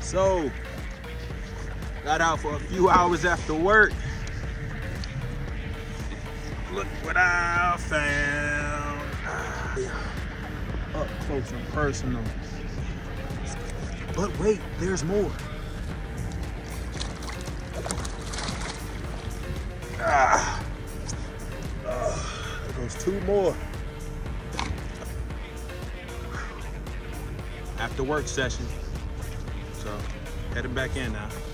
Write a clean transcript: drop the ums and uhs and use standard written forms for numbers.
So, got out for a few hours after work. Look what I found. Up close and personal. But wait, there's more. There goes two more. After work session. So, heading back in now.